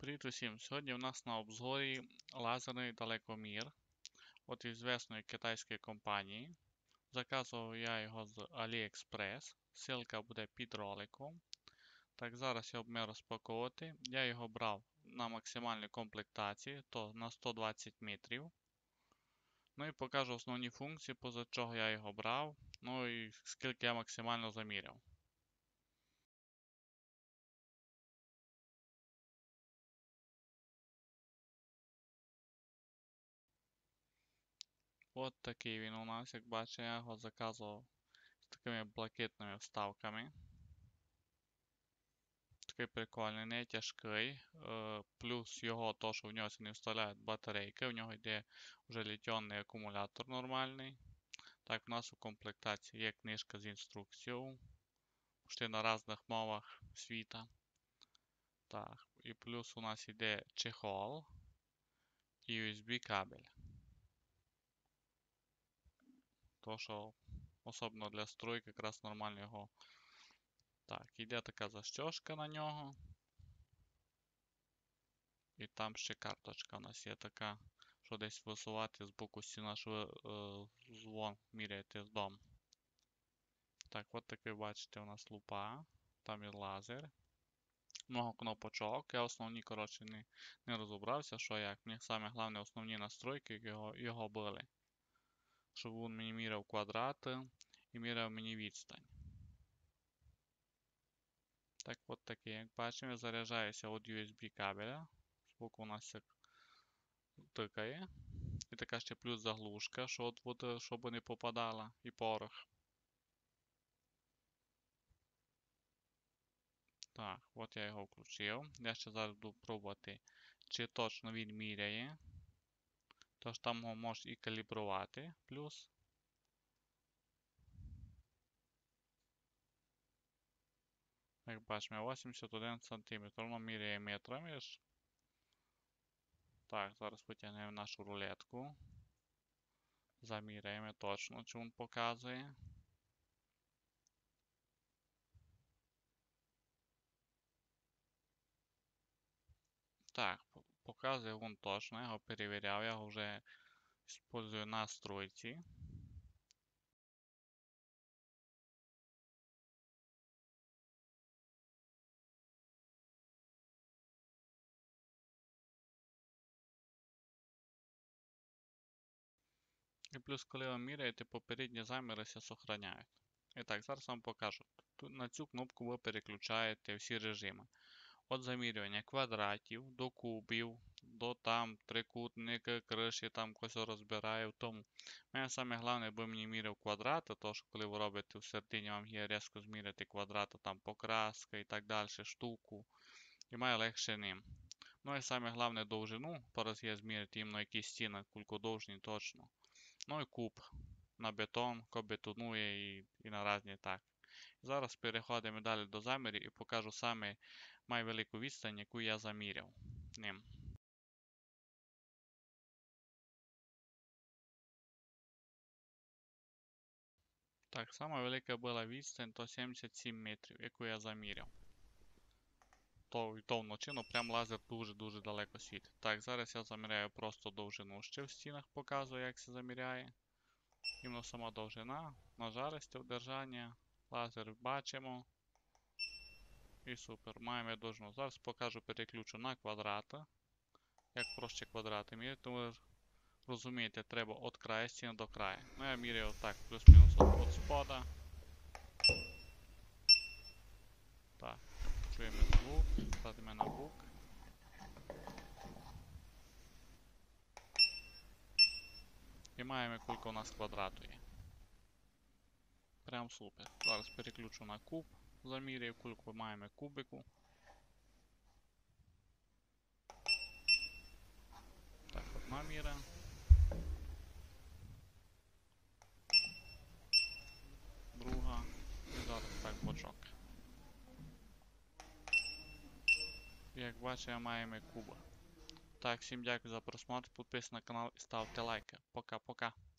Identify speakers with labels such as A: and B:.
A: Привіт усім! Сьогодні у нас на обзорі лазерний далекомір від відомої китайської компанії. Заказував я його з AliExpress. Ссылка буде під роликом. Так, зараз я буду розпаковувати. Я його брав на максимальній комплектації, то на 120 метрів. Ну і покажу основні функції, поза чого я його брав. Ну і скільки я максимально заміряв. От такий він у нас, як бачите, я його заказував з такими блакитними вставками. Такий прикольний, не тяжкий. Плюс його, то що в нього не вставляють батарейки, в нього йде вже літіонний акумулятор нормальний. Так, у нас у комплектації є книжка з інструкцією. Почти на різних мовах світа. Так, і плюс у нас йде чехол і USB кабель. То, що особливо для стройки якраз нормально його. Так, іде така застежка на нього. І там ще карточка у нас є така, що десь висувати з боку стіна, що ви звон міряєте з дому. Так, от такий бачите у нас лупа. Там є лазер. Много кнопочок. Я основні, коротше, не розібрався, що як. Мені саме головне основні настройки його були. Щоб він мені міряв квадрати і міряв мені відстань. Так, от такий, як бачимо, заряджається від USB кабеля. Збоку у нас тикає. І така ще плюс заглушка, щоб не попадала, і порох. Так, от я його включив. Я ще зараз буду пробувати, чи точно він міряє. Тож там його можеш і калібрувати. Плюс. Як бачимо, 81 см. Воно міряє метрами. Так, зараз витягнемо нашу рулетку. Заміряємо точно, чи він показує. Так, показує він точно, я його перевіряв, я його вже використовую на стройці. І плюс, коли ви міряєте, попередні заміри зберігають. І так, зараз вам покажу. Тут на цю кнопку ви переключаєте всі режими. От замірювання квадратів, до кубів, до там трикутника, криші, там когось розбираю. Тому мене саме головне, аби мені міряв квадрати, тому що коли ви робите в середині, вам є різко зміряти квадрати, там покраска і так далі, штуку. І має легше ним. Ну і саме головне довжину, зараз я зміряти іменно якісь стіни, кулькодовжні точно. Ну і куб на бетон, ко бетонує і на різні так. Зараз переходимо далі до замірів і покажу саме найвелику відстань, яку я заміряв ним. Так, сама велика була відстань, то 77 метрів, яку я заміряв. То вночі, ну прям лазер дуже-дуже далеко світить. Так, зараз я заміряю просто довжину, ще в стінах показую, як це заміряє. Іменно сама довжина, нажаристе удержання, лазер бачимо. І супер, маємо довжину. Зараз покажу, переключу на квадрати. Як проще квадрати міряти, ви розумієте, треба від краю стіни до краю. Ну я міряю так, плюс-мінус від спода. Так, чуємо звук, ставимо на бук. І маємо, скільки у нас квадрату є. Прям супер. Зараз переключу на куб, заміряю, скільки маємо кубику. Так, одна міра. Друга. І зараз так бочок. Як бачимо, маємо куба. Так, всім дякую за просмотр, підписуйтесь на канал і ставте лайки. Пока-пока.